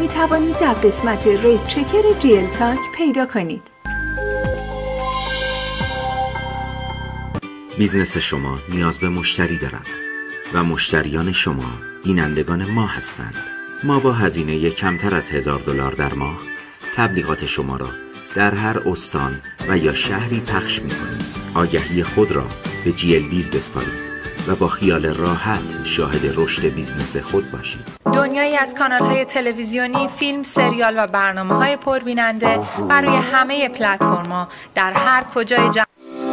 می توانید در قسمت ریت چکر جیل تاک پیدا کنید. بیزنس شما نیاز به مشتری دارد و مشتریان شما بینندگان ما هستند. ما با هزینه کمتر از $1000 در ماه تبلیغات شما را در هر استان و یا شهری پخش می‌کنیم. آگهی خود را به GLBiz بسپارید و با خیال راحت شاهد رشد بیزنس خود باشید. دنیایی از کانال‌های تلویزیونی، فیلم، سریال و برنامه‌های پربیننده برای همه پلتفرم‌ها در هر کجای جهان.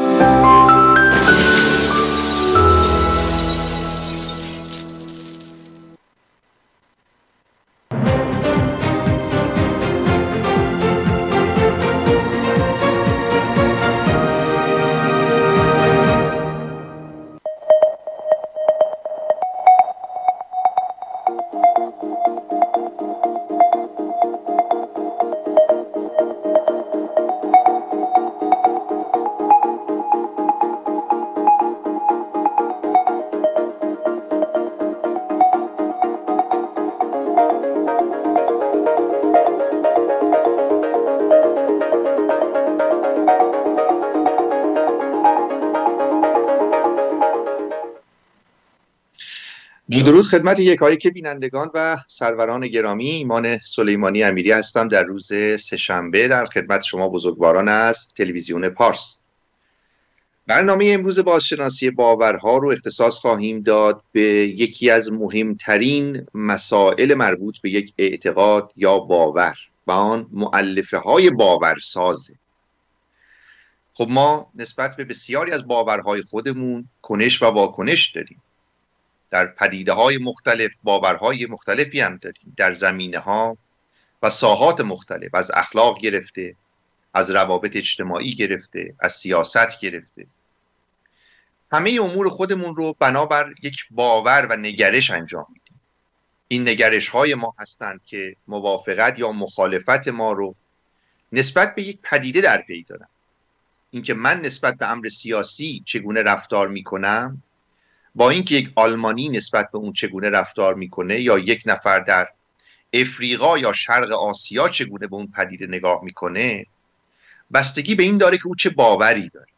درود خدمت یکایک بینندگان و سروران گرامی. ایمان سلیمانی امیری هستم. در روز سه‌شنبه در خدمت شما بزرگواران از تلویزیون پارس. برنامه امروز بازشناسی باورها رو اختصاص خواهیم داد به یکی از مهمترین مسائل مربوط به یک اعتقاد یا باور و آن مؤلفه های باورسازه. خب ما نسبت به بسیاری از باورهای خودمون کنش و واکنش داریم. در پدیده‌های مختلف باورهای مختلفی هم داریم، در زمینه‌ها و ساحات مختلف، از اخلاق گرفته، از روابط اجتماعی گرفته، از سیاست گرفته. همه امور خودمون رو بنابر یک باور و نگرش انجام میدیم. این نگرش‌های ما هستند که موافقت یا مخالفت ما رو نسبت به یک پدیده در پی دارن. اینکه من نسبت به امر سیاسی چگونه رفتار میکنم با اینکه یک آلمانی نسبت به اون چگونه رفتار میکنه یا یک نفر در افریقا یا شرق آسیا چگونه به اون پدیده نگاه میکنه بستگی به این داره که او چه باوری داره،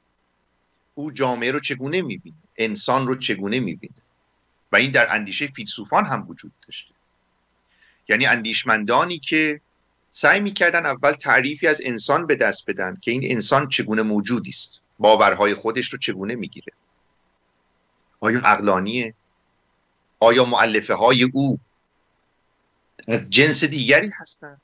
او جامعه رو چگونه میبینه، انسان رو چگونه میبینه. و این در اندیشه فیلسوفان هم وجود داشته. یعنی اندیشمندانی که سعی میکردن اول تعریفی از انسان به دست بدن که این انسان چگونه موجودی است، باورهای خودش رو چگونه میگیره، آیا عقلانیه؟ آیا مؤلفه های او از جنس دیگری هستند؟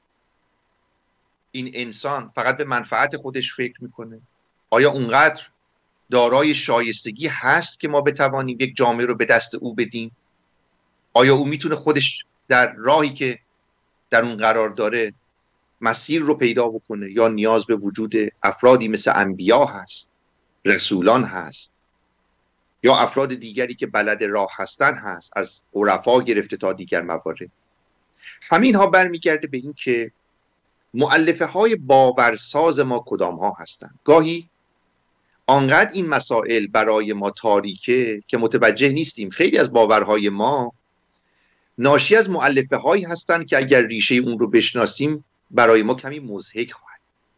این انسان فقط به منفعت خودش فکر میکنه؟ آیا اونقدر دارای شایستگی هست که ما بتوانیم یک جامعه رو به دست او بدیم؟ آیا او میتونه خودش در راهی که در اون قرار داره مسیر رو پیدا بکنه یا نیاز به وجود افرادی مثل انبیا هست، رسولان هست یا افراد دیگری که بلد راه هستن هست، از عرفا گرفته تا دیگر موارد؟ همین ها برمیگرده به این که مؤلفه های باورساز ما کدام ها هستند. گاهی آنقدر این مسائل برای ما تاریکه که متوجه نیستیم خیلی از باورهای ما ناشی از مؤلفه هایی هستند که اگر ریشه اون رو بشناسیم برای ما کمی مضحک خواهد.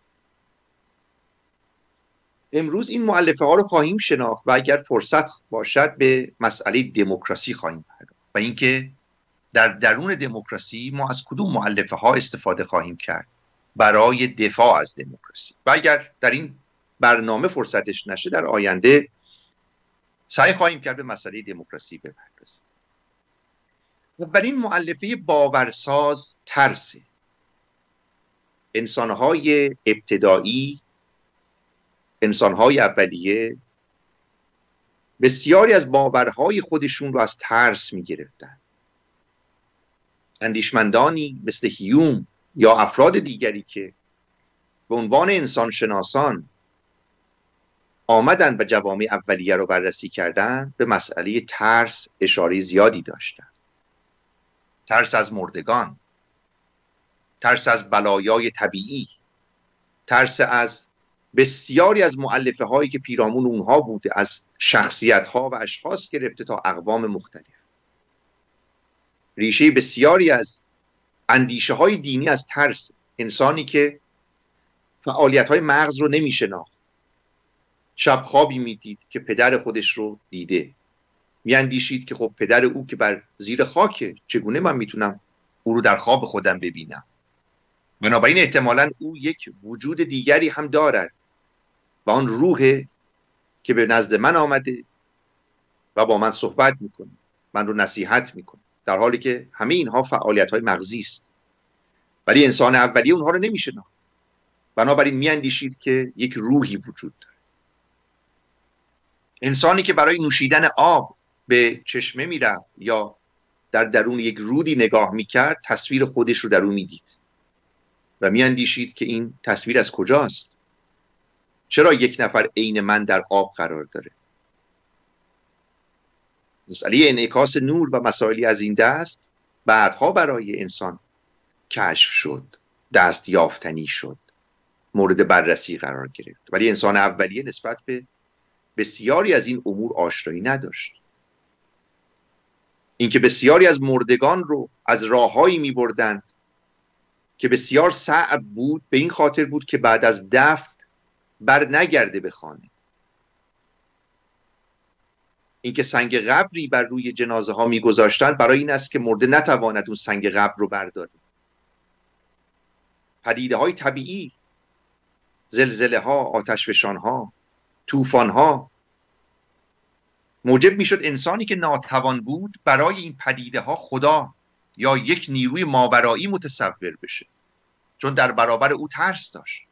امروز این مؤلفه ها رو خواهیم شناخت و اگر فرصت باشد به مسئله دموکراسی خواهیم پرداخت و اینکه در درون دموکراسی ما از کدوم مؤلفه ها استفاده خواهیم کرد برای دفاع از دموکراسی. و اگر در این برنامه فرصتش نشه در آینده سعی خواهیم کرد به مسئله دموکراسی بپردازیم. و بر این مؤلفه باورساز ترسه. انسانهای ابتدایی، انسانهای اولیه بسیاری از باورهای خودشون رو از ترس می گرفتن. اندیشمندانی مثل هیوم یا افراد دیگری که به عنوان انسان شناسان آمدن و جوامع اولیه رو بررسی کردن به مسئله ترس اشاره زیادی داشتن. ترس از مردگان، ترس از بلایای طبیعی، ترس از بسیاری از مؤلفه هایی که پیرامون اونها بوده، از شخصیت ها و اشخاص گرفته تا اقوام مختلف. ریشه بسیاری از اندیشه های دینی از ترس. انسانی که فعالیت های مغز رو نمی شناخت، شب خوابی می دید که پدر خودش رو دیده، می اندیشید که خب پدر او که بر زیر خاکه، چگونه من میتونم او رو در خواب خودم ببینم؟ بنابراین احتمالاً او یک وجود دیگری هم دارد و آن روحه که به نزد من آمده و با من صحبت میکنه، من رو نصیحت میکنه، در حالی که همه اینها فعالیت های مغزی است. ولی انسان اولیه اونها رو نمیشناخت، بنابراین میاندیشید که یک روحی وجود داره. انسانی که برای نوشیدن آب به چشمه میرفت یا در درون یک رودی نگاه میکرد، تصویر خودش رو در اون میدید و میاندیشید که این تصویر از کجاست؟ چرا یک نفر عین من در آب قرار داره؟ مسئله انعکاس نور و مسائلی از این دست بعدها برای انسان کشف شد، دست یافتنی شد، مورد بررسی قرار گرفت. ولی انسان اولیه نسبت به بسیاری از این امور آشنایی نداشت. اینکه بسیاری از مردگان رو از راههایی می بردند که بسیار صعب بود، به این خاطر بود که بعد از دفن بر نگرده به خانه. اینکه سنگ قبری بر روی جنازه ها می گذاشتند برای این است که مرده نتواند اون سنگ قبر رو برداره. پدیده های طبیعی، زلزله ها، آتشفشان ها، طوفان ها، موجب می شد انسانی که ناتوان بود برای این پدیده ها خدا یا یک نیروی ماورایی متصور بشه، چون در برابر او ترس داشت.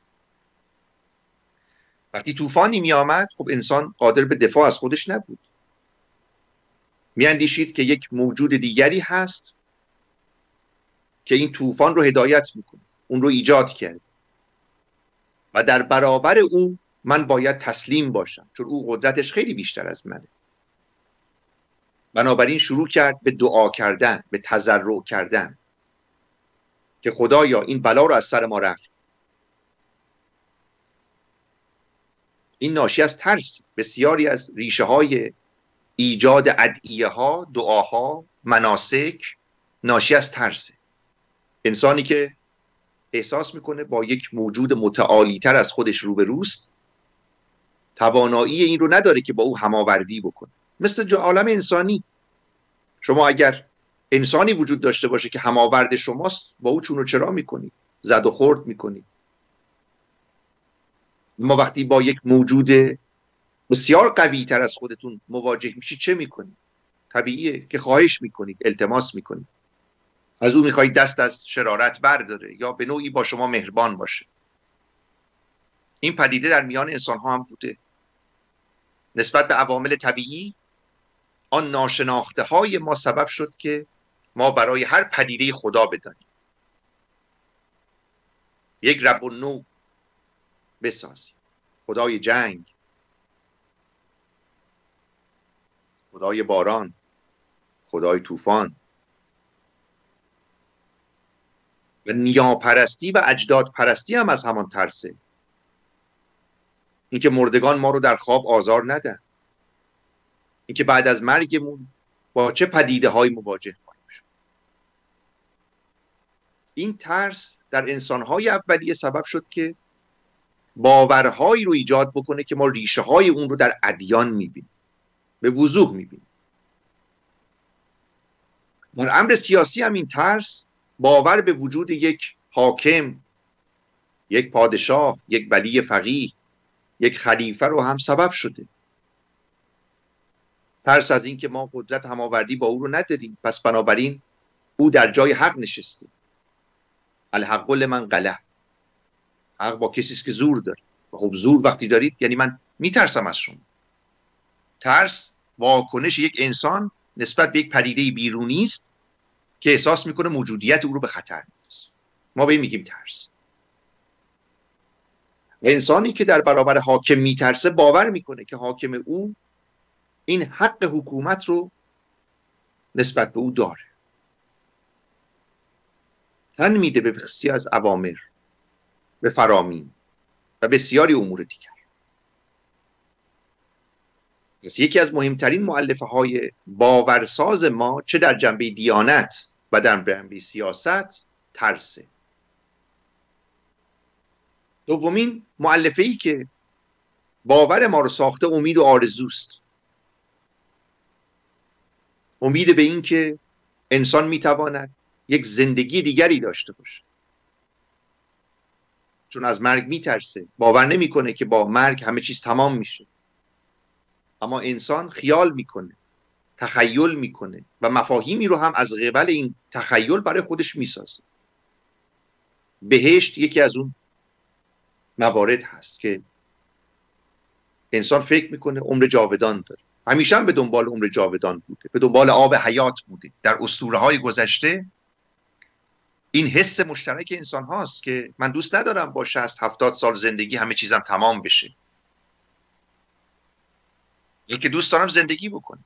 وقتی طوفانی می آمد، خب انسان قادر به دفاع از خودش نبود، می اندیشید که یک موجود دیگری هست که این طوفان رو هدایت میکنه، اون رو ایجاد کرد و در برابر او من باید تسلیم باشم، چون او قدرتش خیلی بیشتر از منه. بنابراین شروع کرد به دعا کردن، به تضرع کردن که خدایا این بلا رو از سر ما رفت. این ناشی از ترس. بسیاری از ریشه های ایجاد ادعیه ها، دعاها، مناسک ناشی از ترسه. انسانی که احساس میکنه با یک موجود متعالی تر از خودش روبروست، توانایی این رو نداره که با او هماوردی بکنه. مثل عالم انسانی، شما اگر انسانی وجود داشته باشه که هماورد شماست، با او چون و چرا میکنید، زد و خورد میکنید. ما وقتی با یک موجود بسیار قوی تر از خودتون مواجه میشید چه میکنید؟ طبیعیه که خواهش میکنید، التماس میکنید، از او میخواهید دست از شرارت برداره یا به نوعی با شما مهربان باشه. این پدیده در میان انسان ها هم بوده. نسبت به عوامل طبیعی، آن ناشناخته های ما سبب شد که ما برای هر پدیده خدا بدانیم، یک رب النوع بسازیم. خدای جنگ، خدای باران، خدای طوفان. و نیاپرستی و اجداد پرستی هم از همان ترسه. اینکه مردگان ما رو در خواب آزار ندن، اینکه بعد از مرگمون با چه پدیده های مواجه خواهیم شد. این ترس در انسانهای اولیه سبب شد که باورهایی رو ایجاد بکنه که ما ریشه های اون رو در ادیان میبینیم، به وضوح میبینیم. در امر سیاسی هم این ترس، باور به وجود یک حاکم، یک پادشاه، یک ولی فقیه، یک خلیفه رو هم سبب شده. ترس از این که ما قدرت هماوردی با او رو نداریم، پس بنابراین او در جای حق نشسته. الحق لمن غلب. حق با کسی است که زور داره. و خب زور وقتی دارید یعنی من میترسم از شما. ترس واکنش یک انسان نسبت به یک پدیده بیرونی است که احساس میکنه موجودیت او رو به خطر میندازه. ما به این میگیم ترس. و انسانی که در برابر حاکم میترسه باور میکنه که حاکم او این حق حکومت رو نسبت به او داره. تن میده به بسیاری از اوامر، به فرامین و بسیاری امور دیگر. پس یکی از مهمترین مؤلفه های باورساز ما، چه در جنبه دیانت و در جنبه سیاست، ترسه. دومین مؤلفه‌ای که باور ما رو ساخته امید و آرزوست. امید به این که انسان میتواند یک زندگی دیگری داشته باشه، چون از مرگ میترسه، باور نمیکنه که با مرگ همه چیز تمام میشه. اما انسان خیال میکنه، تخیل میکنه و مفاهیمی رو هم از قبل این تخیل برای خودش میسازه. بهشت یکی از اون موارد هست که انسان فکر میکنه عمر جاودان داره. همیشه هم به دنبال عمر جاودان بوده، به دنبال آب حیات بوده. در اسطوره‌های گذشته این حس مشترک انسان هاست که من دوست ندارم با 60-70 سال زندگی همه چیزم تمام بشه، این که دوست دارم زندگی بکنم.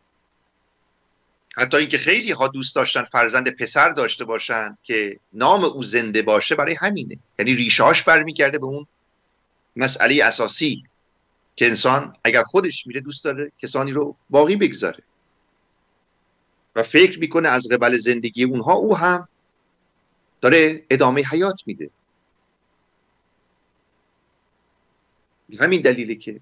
حتی اینکه خیلی ها دوست داشتن فرزند پسر داشته باشن که نام او زنده باشه برای همینه، یعنی ریشه‌هاش برمیگرده به اون مسئله اساسی که انسان اگر خودش میره دوست داره کسانی رو باقی بگذاره و فکر میکنه از قبل زندگی اونها او هم داره ادامه حیات میده. همین دلیله که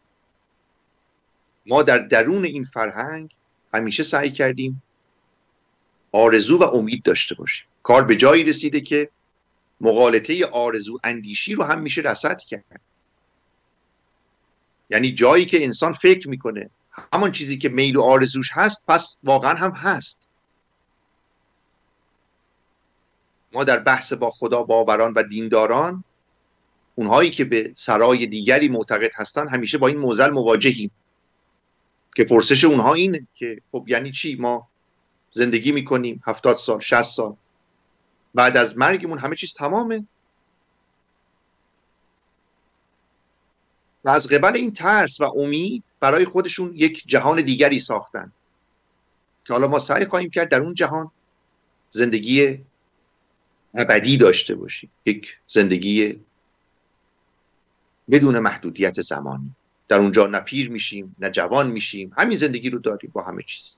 ما در درون این فرهنگ همیشه سعی کردیم آرزو و امید داشته باشیم. کار به جایی رسیده که مغالطه آرزو اندیشی رو هم میشه رصد کرد. یعنی جایی که انسان فکر میکنه همان چیزی که میل و آرزوش هست پس واقعا هم هست. ما در بحث با خدا باوران و دینداران، اونهایی که به سرای دیگری معتقد هستن، همیشه با این معضل مواجهیم که پرسش اونها اینه که خب یعنی چی ما زندگی میکنیم 70 سال 60 سال بعد از مرگمون همه چیز تمامه؟ و از قبل این ترس و امید برای خودشون یک جهان دیگری ساختن که حالا ما سعی خواهیم کرد در اون جهان زندگی ابدی داشته باشیم، یک زندگی بدون محدودیت زمانی. در اونجا نه پیر میشیم نه جوان میشیم، همین زندگی رو داریم با همه چیز.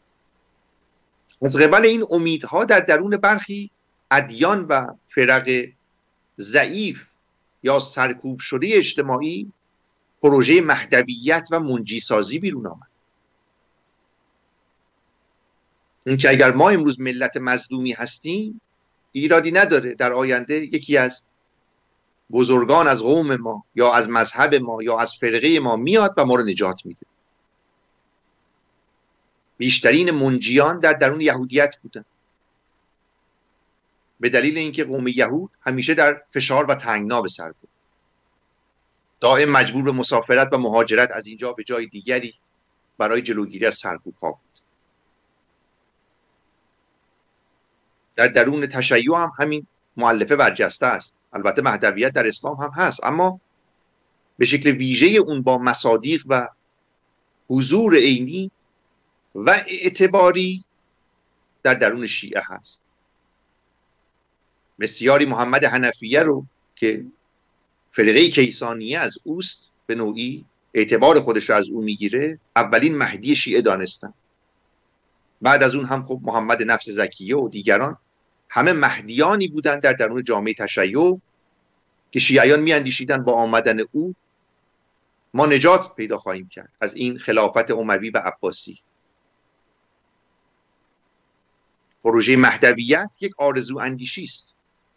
از قبل این امیدها در درون برخی ادیان و فرق ضعیف یا سرکوب شده اجتماعی پروژه مهدویت و منجیسازی بیرون آمد. این که اگر ما امروز ملت مظلومی هستیم ایرادی نداره، در آینده یکی از بزرگان از قوم ما یا از مذهب ما یا از فرقه ما میاد و ما رو نجات میده. بیشترین منجیان در درون یهودیت بودن به دلیل اینکه قوم یهود همیشه در فشار و تنگنا به سر بود، دائم مجبور به مسافرت و مهاجرت از اینجا به جای دیگری برای جلوگیری از سرکوب‌ها بود. در درون تشیع هم همین مؤلفه برجسته است. البته مهدویت در اسلام هم هست، اما به شکل ویژه اون با مصادیق و حضور عینی و اعتباری در درون شیعه هست. بسیاری محمد حنفیه رو که فرقه کیسانیه از اوست به نوعی اعتبار خودش رو از او میگیره، اولین مهدی شیعه دانستن. بعد از اون هم خب محمد نفس زکیه و دیگران همه مهدیانی بودن در درون جامعه تشیع که شیعیان میاندیشیدن با آمدن او ما نجات پیدا خواهیم کرد از این خلافت اموی و عباسی. پروژه مهدویت یک آرزو اندیشی است.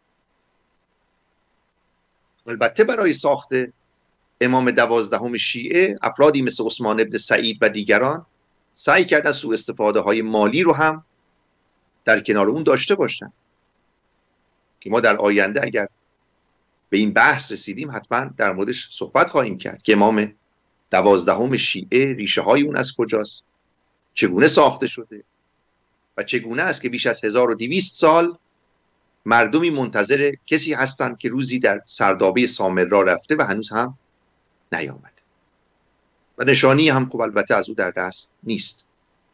البته برای ساخت امام 12 شیعه افرادی مثل عثمان ابن سعید و دیگران سعی کردن سوء استفاده های مالی رو هم در کنار اون داشته باشن که ما در آینده اگر به این بحث رسیدیم حتما در موردش صحبت خواهیم کرد که امام 12 شیعه ریشه های اون از کجاست، چگونه ساخته شده و چگونه است که بیش از 1200 سال مردمی منتظر کسی هستند که روزی در سردابه سامرا رفته و هنوز هم نیامده و نشانی هم خب البته از او در دست نیست.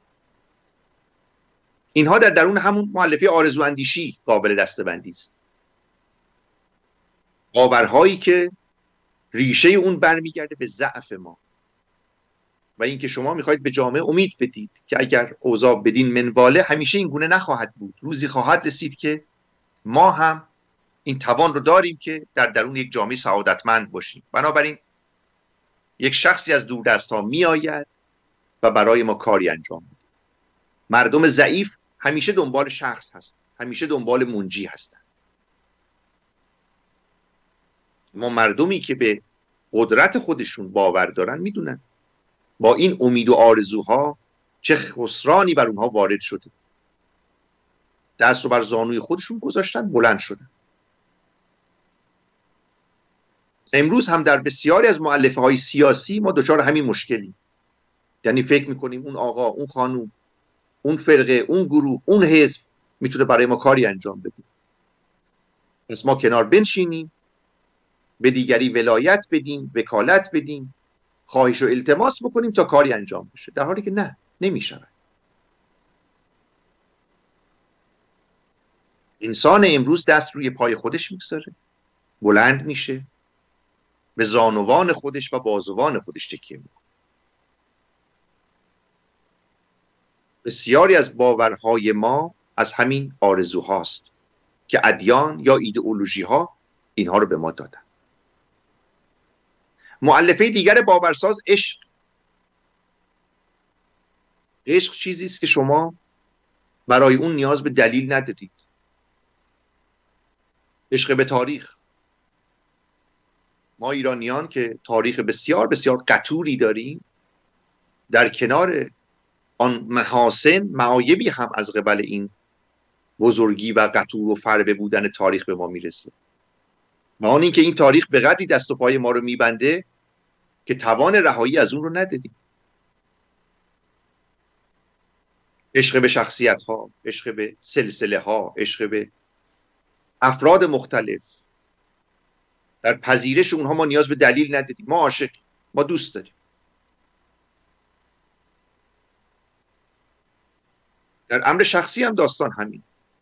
اینها در درون همون مؤلفه آرزو اندیشی قابل دسته‌بندی است. باورهایی که ریشه اون برمیگرده به ضعف ما و اینکه شما میخواید به جامعه امید بدید که اگر اوضاع بدین منواله همیشه این گونه نخواهد بود. روزی خواهد رسید که ما هم این توان رو داریم که در درون یک جامعه سعادتمند باشیم. بنابراین یک شخصی از دوردست ها می آید و برای ما کاری انجام میده. مردم ضعیف همیشه دنبال شخص هست، همیشه دنبال منجی هستن. ما مردمی که به قدرت خودشون باور دارن میدونن با این امید و آرزوها چه خسرانی بر اونها وارد شده. دست رو بر زانوی خودشون گذاشتن، بلند شدن. امروز هم در بسیاری از مؤلفه های سیاسی ما دچار همین مشکلیم. یعنی فکر میکنیم اون آقا، اون خانوم، اون فرقه، اون گروه، اون حزب میتونه برای ما کاری انجام بده. پس ما کنار بنشینیم، به دیگری ولایت بدیم، وکالت بدیم، خواهش و التماس بکنیم تا کاری انجام بشه، در حالی که نه، نمیشود. انسان امروز دست روی پای خودش میگذاره، بلند میشه، به زانوان خودش و بازوان خودش تکیه میکنه. بسیاری از باورهای ما از همین آرزوهاست که ادیان یا ایدئولوژی ها اینها رو به ما دادن. مؤلفه دیگر باورساز عشق. عشق چیزی است که شما برای اون نیاز به دلیل ندارید. عشق به تاریخ. ما ایرانیان که تاریخ بسیار بسیار قطوری داریم، در کنار آن محاسن معایبی هم از قبل این بزرگی و قطور و فربه بودن تاریخ به ما میرسه. و آن این که این تاریخ به قدری دست و پای ما رو میبنده که توان رهایی از اون رو نداریم. عشق به شخصیت ها، عشق به سلسله ها، عشق به افراد مختلف، در پذیرش اونها ما نیاز به دلیل نداریم. ما عاشق، ما دوست داریم. در امر شخصی هم داستان همین.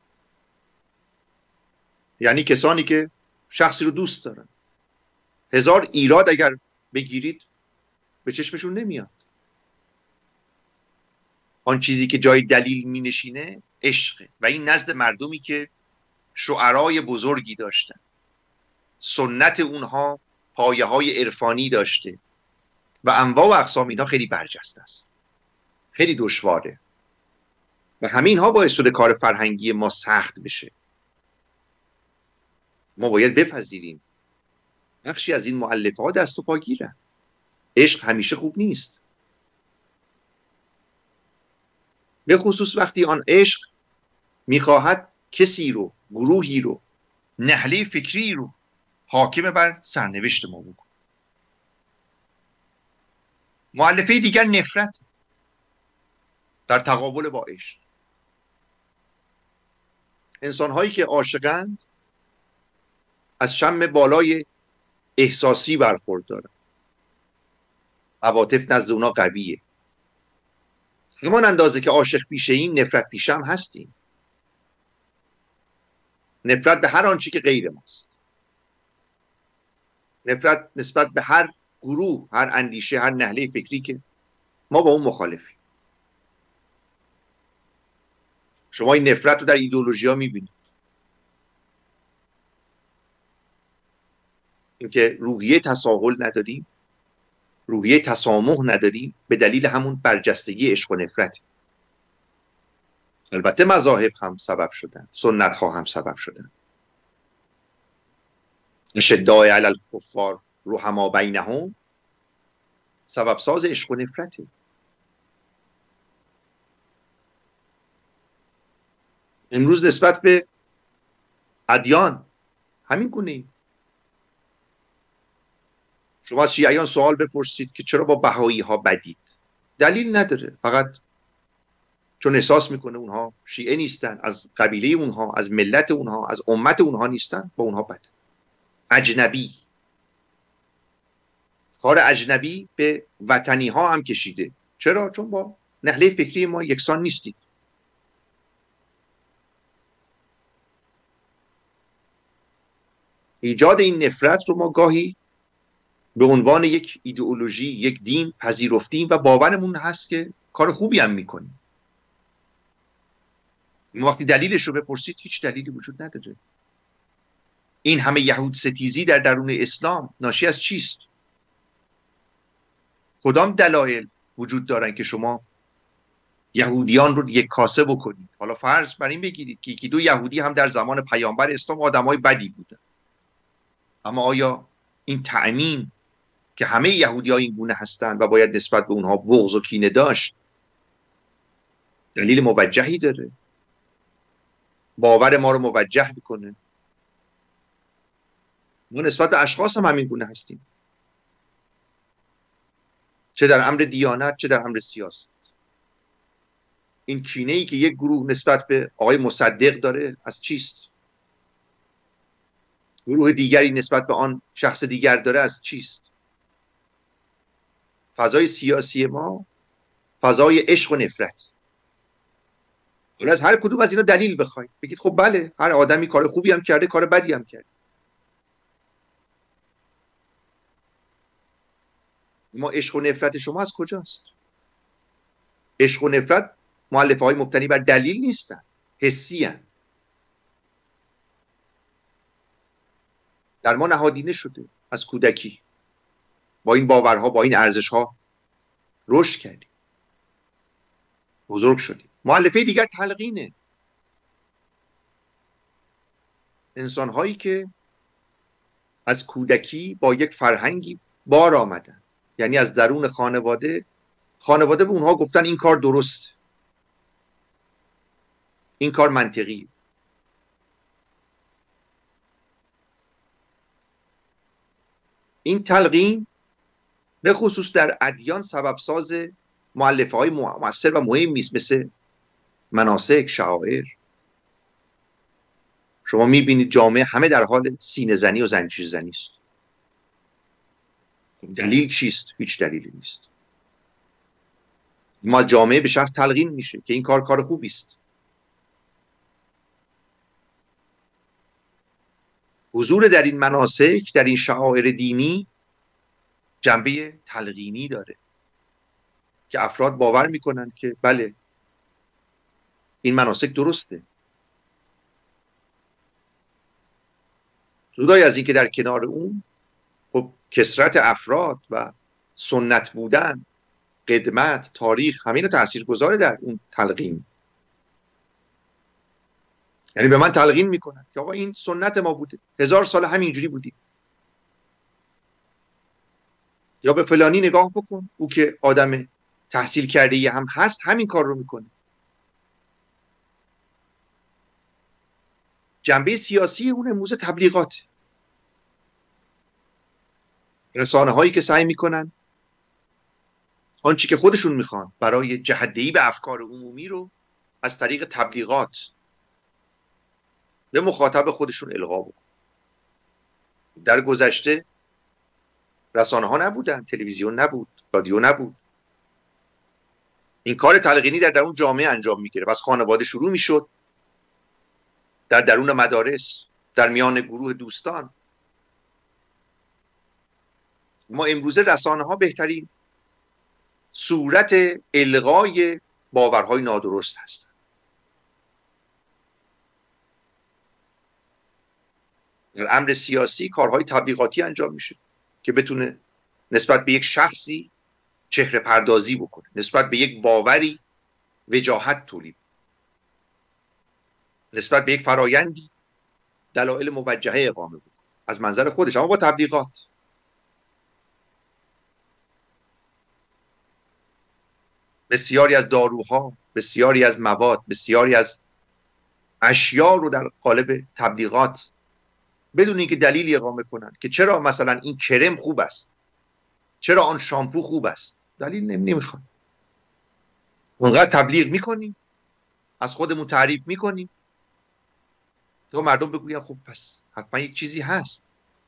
یعنی کسانی که شخصی رو دوست دارن، هزار ایراد اگر بگیرید به چشمشون نمیاد. آن چیزی که جای دلیل می نشینه عشقه. و این نزد مردمی که شعرای بزرگی داشتن، سنت اونها پایه های عرفانی داشته و انواع و اقسام اینها خیلی برجسته است، خیلی دشواره و همین ها باعث شده کار فرهنگی ما سخت بشه. ما باید بپذیریم بخشی از این مؤلفه ها دست و پا گیرن. عشق همیشه خوب نیست، به خصوص وقتی آن عشق میخواهد کسی رو، گروهی رو، نهله فکری رو حاکم بر سرنوشت ما بکنه. مؤلفه دیگر نفرت در تقابل با عشق. انسان هایی که عاشقند از شم بالای احساسی برخوردارن، عواطف نزد اونا قویه. همان اندازه که عاشق پیشه ایم نفرت پیشه هم هستیم. نفرت به هر آنچه که غیر ماست، نفرت نسبت به هر گروه، هر اندیشه، هر نهله فکری که ما با اون مخالفیم. شما این نفرت رو در ایدئولوژی ها میبینید، اینکه روحیه تساهل نداریم، روحیه تسامح نداریم، به دلیل همون برجستگی عشق و نفرت. البته مذاهب هم سبب شدن، سنت ها هم سبب شدن. اشداء علی الکفار رحما بینهم سبب ساز عشق و نفرته. امروز نسبت به ادیان همین گونه‌ایم. شما از شیعیان سوال بپرسید که چرا با بهایی ها بدید، دلیل نداره، فقط چون احساس میکنه اونها شیعه نیستن، از قبیله اونها، از ملت اونها، از امت اونها نیستن، با اونها بد. اجنبی، کار اجنبی به وطنی ها هم کشیده. چرا؟ چون با نهله فکری ما یکسان نیستید. ایجاد این نفرت رو ما گاهی به عنوان یک ایدئولوژی، یک دین پذیرفتیم و باورمون هست که کار خوبی هم میکنیم. وقتی دلیلش رو بپرسید هیچ دلیلی وجود نداره. این همه یهود ستیزی در درون اسلام ناشی از چیست؟ کدام دلایل وجود دارن که شما یهودیان رو یک کاسه بکنید؟ حالا فرض بر این بگیرید که یکی دو یهودی هم در زمان پیامبر اسلام آدمای بدی بودن، اما آیا این تعمیم که همه یهودی‌ها این گونه هستند و باید نسبت به اونها بغض و کینه داشت دلیل موجهی داره؟ باور ما رو موجه میکنه؟ ما نسبت به اشخاص هم همین گونه هستیم، چه در امر دیانت چه در امر سیاست. این کینه‌ای که یک گروه نسبت به آقای مصدق داره از چیست؟ گروه دیگری نسبت به آن شخص دیگر داره از چیست؟ فضای سیاسی ما فضای عشق و نفرت. حالا از هر کدوم از اینا دلیل بخواید، بگید خب بله هر آدمی کار خوبی هم کرده کار بدی هم کرده. ما عشق و نفرت شما از کجاست؟ عشق و نفرت مؤلفه های مبتنی بر دلیل نیستن، حسی هن. در ما نهادینه شده از کودکی، با این باورها با این ارزشها رشد کردیم، بزرگ شدیم. مؤلفه دیگر تلقینه. انسان‌هایی که از کودکی با یک فرهنگی بار آمدن، یعنی از درون خانواده به اونها گفتن این کار درست، این کار منطقی. این تلقین به خصوص در ادیان سبب ساز مؤلفه های مؤثر و مهمی است، مثل مناسک، شعائر. شما میبینید جامعه همه در حال سینه زنی و زنجیر زنی است. دلیل چیست؟ هیچ دلیلی نیست. ما جامعه به شخص تلقین میشه که این کار خوبی است. حضور در این مناسک، در این شعائر دینی، جنبه تلقینی داره که افراد باور میکنن که بله این مناسک درسته. جدای از این که در کنار اون خب کثرت افراد و سنت بودن، قدمت، تاریخ، همین تأثیر گذاره در اون تلقین. یعنی به من تلقین میکنن که آقا این سنت ما بوده، 1000 سال همینجوری بودیم. یا به فلانی نگاه بکن، او که آدم تحصیل کرده هم هست همین کار رو میکنه. جنبه سیاسی اون امروز تبلیغات، رسانه هایی که سعی میکنن آنچه که خودشون میخوان برای جهت‌دهی به افکار عمومی رو از طریق تبلیغات به مخاطب خودشون القا بکنن. در گذشته رسانه ها نبودن، تلویزیون نبود، رادیو نبود. این کار تلقینی در درون جامعه انجام میگیره. از خانواده شروع میشد، در درون مدارس، در میان گروه دوستان. ما امروزه رسانه ها بهترین صورت الغای باورهای نادرست هستند. در امر سیاسی کارهای تبلیغاتی انجام میشه که بتونه نسبت به یک شخصی چهره پردازی بکنه، نسبت به یک باوری وجاهت تولید، نسبت به یک فرایندی دلایل موجهه اقامه بکنه از منظر خودش، اما با تبلیغات. بسیاری از داروها، بسیاری از مواد، بسیاری از اشیا رو در قالب تبلیغات بدون اینکه دلیلی اقامه کنن که چرا مثلا این کرم خوب است، چرا آن شامپو خوب است، دلیل نمیخوان. اونقدر تبلیغ میکنیم، از خودمون تعریف میکنیم تا مردم بگوین خب پس حتما یک چیزی هست.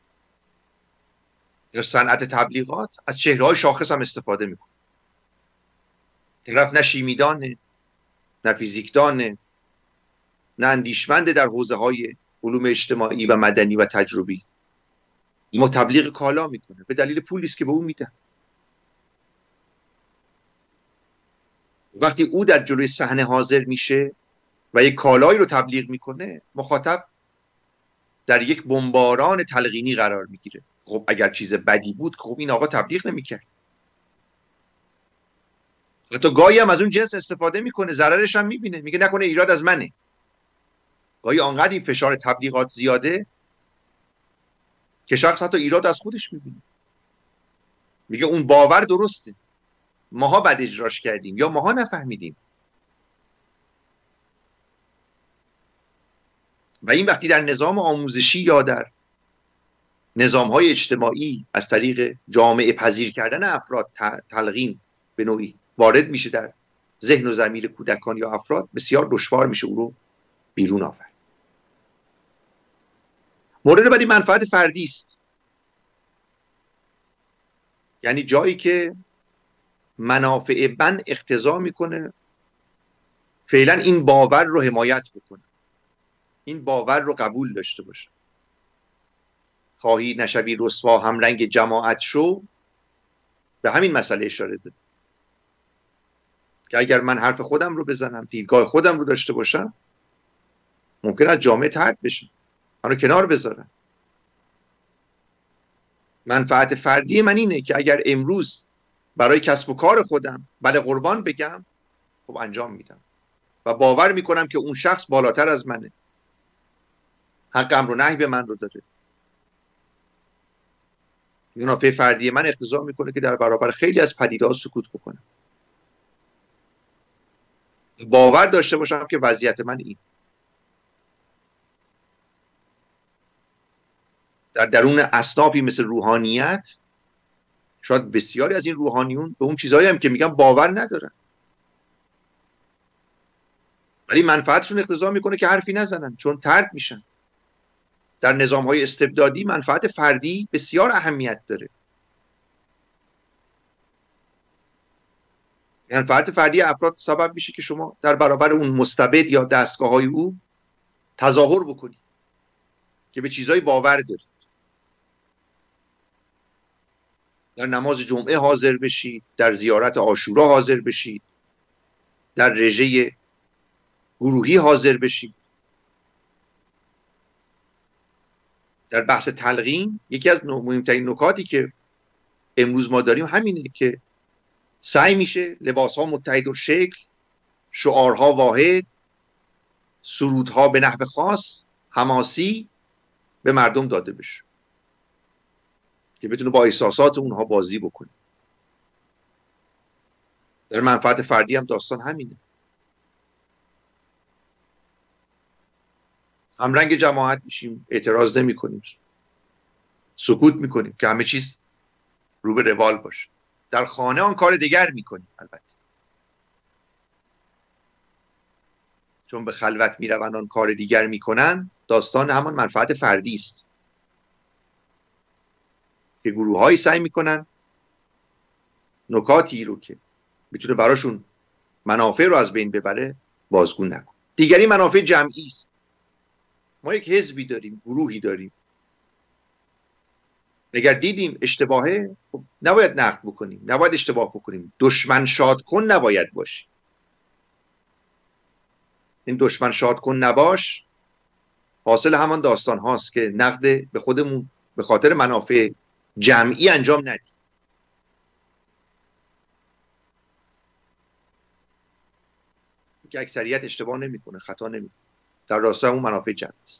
در صنعت تبلیغات از چهره‌های شاخص هم استفاده میکنه. طرف نه شیمیدانه، نه فیزیکدانه، نه اندیشمنده در حوزه‌های علوم اجتماعی و مدنی و تجربی، اما تبلیغ کالا میکنه به دلیل پولی است که به او میدن. وقتی او در جلوی صحنه حاضر میشه و یک کالایی رو تبلیغ میکنه، مخاطب در یک بمباران تلقینی قرار میگیره. خب اگر چیز بدی بود خب این آقا تبلیغ نمیکرد. حتی گاهی هم از اون جنس استفاده میکنه، ضررش هم میبینه، میگه نکنه ایراد از منه. گاهی آنقدر این فشار تبلیغات زیاده که شخص حتی ایراد از خودش میبینه، میگه اون باور درسته، ماها بد اجراش کردیم یا ماها نفهمیدیم. و این وقتی در نظام آموزشی یا در نظام‌های اجتماعی از طریق جامعه پذیر کردن افراد تلقین به نوعی وارد میشه در ذهن و ضمیر کودکان یا افراد، بسیار دشوار میشه او رو بیرون آورد. مورد بعدی منفعت فردی است، یعنی جایی که منافع من اقتضا میکنه فعلا این باور رو حمایت بکنه، این باور رو قبول داشته باشه. خواهی نشوی رسوا هم رنگ جماعت شو، به همین مسئله اشاره داره که اگر من حرف خودم رو بزنم، دیدگاه خودم رو داشته باشم، ممکن است جامعه طرد بشم، منو کنار بذارم. منفعت فردی من اینه که اگر امروز برای کسب و کار خودم بله قربان بگم، خب انجام میدم و باور میکنم که اون شخص بالاتر از منه، حق امر و نهی به من رو داره. منافع فردی من اقتضا میکنه که در برابر خیلی از پدیده‌ها سکوت بکنم، باور داشته باشم که وضعیت من این. در درون اصنافی مثل روحانیت شاید بسیاری از این روحانیون به اون چیزهایی هم که میگن باور ندارن، ولی منفعتشون اقتضا میکنه که حرفی نزنن چون طرد میشن. در نظام‌های استبدادی منفعت فردی بسیار اهمیت داره. منفعت فردی افراد سبب میشه که شما در برابر اون مستبد یا دستگاه‌های او تظاهر بکنید که به چیزهای باور دارید. در نماز جمعه حاضر بشید، در زیارت عاشورا حاضر بشید، در رژه گروهی حاضر بشید. در بحث تلقین یکی از مهمترین نکاتی که امروز ما داریم همینه که سعی میشه لباسها متحد الشکل، شعارها واحد، سرودها به نحو خاص حماسی به مردم داده بشه که بتونه با احساسات اونها بازی بکنه. در منفعت فردی هم داستان همینه. هم رنگ جماعت میشیم، اعتراض نمی کنیم، سکوت میکنیم که همه چیز رو به روال باشه. در خانه آن کار دیگر میکنیم، البته چون به خلوت میروند آن کار دیگر میکنن، داستان همان منفعت فردی است که گروه هایی سعی میکنن نکاتی رو که میتونه براشون منافع رو از بین ببره بازگو نکن. دیگری منافع جمعی است. ما یک حزبی داریم، گروهی داریم، اگر دیدیم اشتباهه خب نباید نقد بکنیم، نباید اشتباه بکنیم، دشمن شاد کن نباید باشیم. این دشمن شاد کن نباش حاصل همان داستان هاست که نقد به خودمون به خاطر منافع جمعی انجام ندیم. که اکثریت اشتباه نمیکنه، خطا نمیکنه، در راستای اون منافع جمعی است.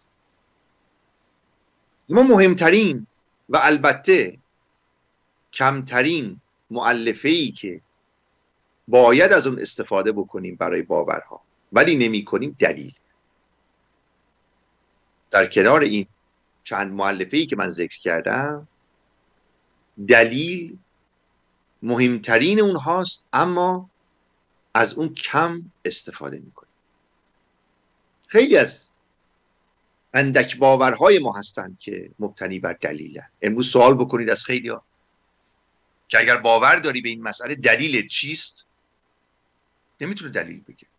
ما مهمترین و البته کمترین مؤلفه‌ای که باید از اون استفاده بکنیم برای باورها ولی نمی کنیم دلیل. در کنار این چند مؤلفه‌ای که من ذکر کردم، دلیل مهمترین اونهاست، اما از اون کم استفاده می کنیم. خیلی از اندک باورهای ما هستند که مبتنی بر دلیلن. امروز سوال بکنید از خیلی ها که اگر باور داری به این مسئله دلیل چیست، نمیتونه دلیل بگه.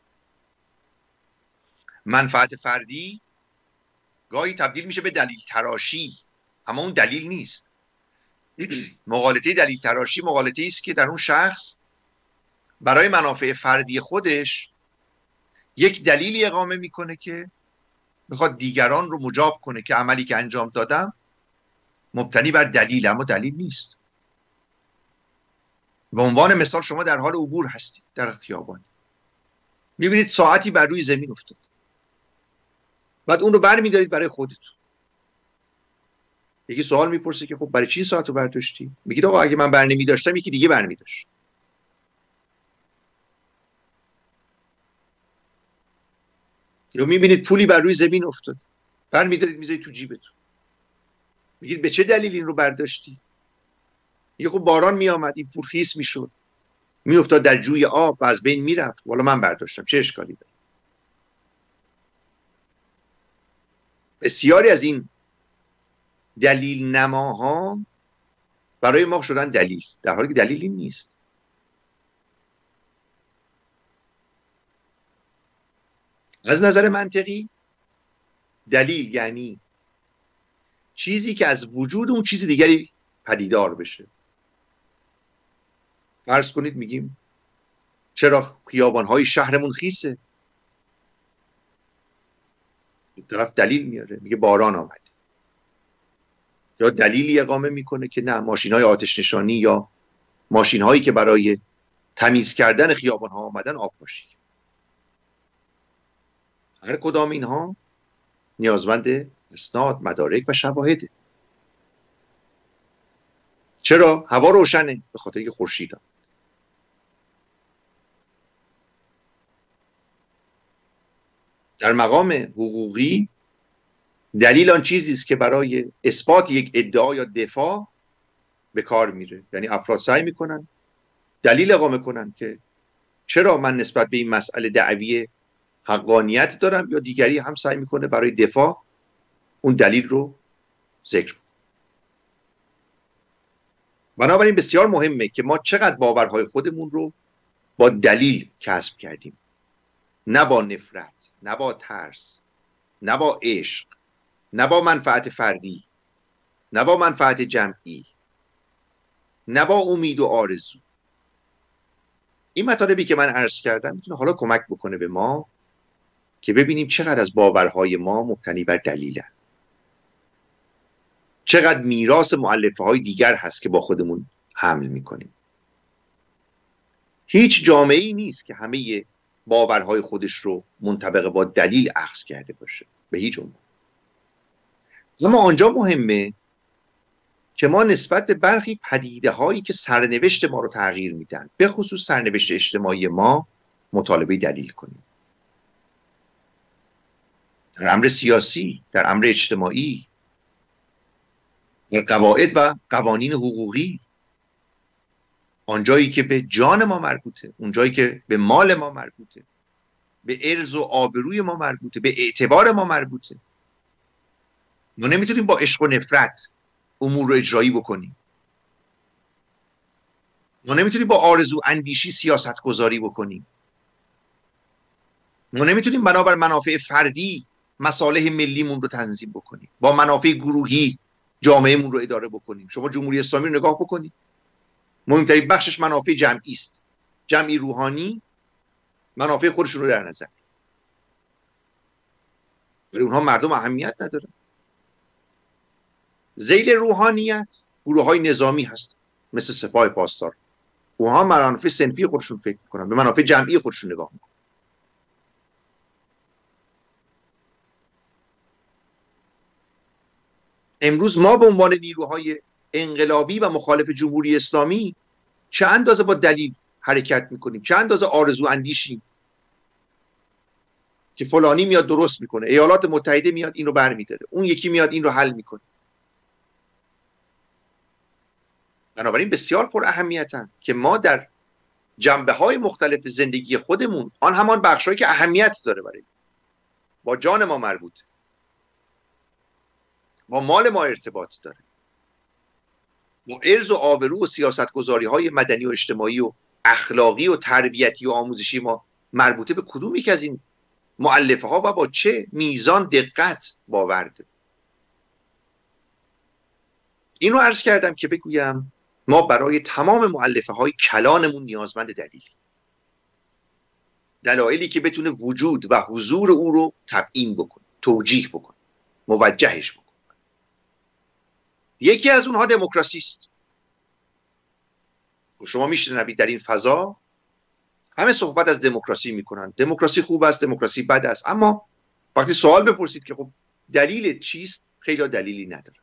منفعت فردی گاهی تبدیل میشه به دلیل تراشی، اما اون دلیل نیست. مغالطه دلیل تراشی مغالطه است که در اون شخص برای منافع فردی خودش یک دلیلی اقامه میکنه که میخواد دیگران رو مجاب کنه که عملی که انجام دادم مبتنی بر دلیل، اما دلیل نیست. به عنوان مثال شما در حال عبور هستید در خیابان، میبینید ساعتی بر روی زمین افتاد، بعد اون رو برمی‌دارید برای خودتون. یکی سوال میپرسه که خب برای چی ساعت رو برداشتی؟ میگید آقا اگه من برنمی داشتم یکی دیگه برمی داشت. یا میبینید پولی بر روی زمین افتاد، برمی‌دارید میذارید تو جیبتون، میگید به چه دلیل این رو برداشتی؟ میگه خب باران میآمد این پول خیس میشد، میافتاد در جوی آب و از بین میرفت، والا من برداشتم، چه اشکالی داره؟ بسیاری از این دلیل نماها برای ما شدن دلیل، در حالی که دلیلی نیست. از نظر منطقی دلیل یعنی چیزی که از وجود اون چیز دیگری پدیدار بشه. فرض کنید میگیم چرا خیابان‌های شهرمون خیسه؟ این طرف دلیل میاره، میگه باران آمد. یا دلیلی اقامه میکنه که نه، ماشین‌های آتش نشانی یا ماشین‌هایی که برای تمیز کردن خیابان‌ها آمدن آب پاشی. هر کدام اینها نیازمند اسناد، مدارک و شواهده. چرا؟ هوا روشنه، به خاطر اینکه خورشید آمد. در مقام حقوقی دلیل آن چیزی است که برای اثبات یک ادعا یا دفاع به کار میره. یعنی افراد سعی میکنن دلیل اقامه کنن که چرا من نسبت به این مسئله دعوی حقانیت دارم، یا دیگری هم سعی میکنه برای دفاع اون دلیل رو ذکر کنه. بنابراین بسیار مهمه که ما چقدر باورهای خودمون رو با دلیل کسب کردیم، نه با نفرت، نه با ترس، نه با عشق، نه با منفعت فردی، نه با منفعت جمعی، نه با امید و آرزو. این مطالبی که من عرض کردم میتونه حالا کمک بکنه به ما که ببینیم چقدر از باورهای ما مبتنی بر دلیله، چقدر میراث مؤلفه های دیگر هست که با خودمون حمل میکنیم. هیچ جامعه‌ای نیست که همه باورهای خودش رو منطبق با دلیل اخذ کرده باشه، به هیچ عنوان. اما آنجا مهمه که ما نسبت به برخی پدیده هایی که سرنوشت ما رو تغییر میدن، به خصوص سرنوشت اجتماعی ما، مطالبه دلیل کنیم. در امر سیاسی، در امر اجتماعی، در قواعد و قوانین حقوقی، آنجایی که به جان ما مربوطه، اونجایی که به مال ما مربوطه، به عرض و آبروی ما مربوطه، به اعتبار ما مربوطه، ما نمیتونیم با عشق و نفرت امور رو اجرایی بکنیم. ما نمیتونیم با آرزو اندیشی سیاست گذاری بکنیم. ما نمیتونیم بنابر منافع فردی مصالح ملیمون رو تنظیم بکنیم، با منافع گروهی جامعهمون رو اداره بکنیم. شما جمهوری اسلامی رو نگاه بکنید، مهمترین بخشش منافع جمعی است، جمعی روحانی منافع خودشون رو در نظر، ولی اونها مردم اهمیت ندارن. ذیل روحانیت گروه‌های نظامی هست مثل سپاه پاسدار، اونها منافع صنفی خودشون فکر میکنن، به منافع جمعی خودشون نگاه میکنن. امروز ما به عنوان نیروهای انقلابی و مخالف جمهوری اسلامی چه اندازه با دلیل حرکت میکنیم، چه اندازه آرزو اندیشیم که فلانی میاد درست میکنه، ایالات متحده میاد این رو برمیداره، اون یکی میاد این رو حل میکنه. بنابراین بسیار پر اهمیتن که ما در جنبه‌های مختلف زندگی خودمون، آن همان بخشایی که اهمیت داره برای با جان ما مربوط، با مال ما ارتباط داره، با عرض و آبرو و سیاستگذاری‌های مدنی و اجتماعی و اخلاقی و تربیتی و آموزشی ما مربوطه به کدوم یک از این مؤلفه ها و با چه میزان دقت باورده. این رو عرض کردم که بگویم ما برای تمام مؤلفه های کلانمون نیازمند دلیلی، دلایلی که بتونه وجود و حضور او رو تبیین بکنه، توجیه بکن، موجهش بکن. یکی از اونها دموکراسی است. شما میشنوید در این فضا همه صحبت از دموکراسی میکنن، دموکراسی خوب است، دموکراسی بد است، اما وقتی سوال بپرسید که خب دلیل چیست، خیلی دلیلی نداره.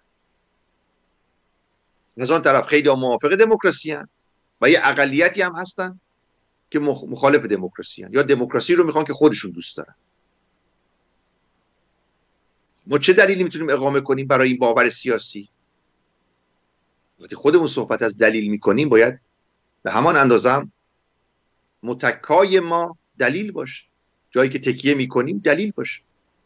از آن طرف خیلی موافق دموکراسی هستند و یه اقلیتی هم هستن که مخالف دموکراسی هستند یا دموکراسی رو میخوان که خودشون دوست دارن. ما چه دلیلی میتونیم اقامه کنیم برای این باور سیاسی؟ وقتی خودمون صحبت از دلیل میکنیم باید به همان اندازه هم متکای ما دلیل باشه، جایی که تکیه میکنیم دلیل باشه.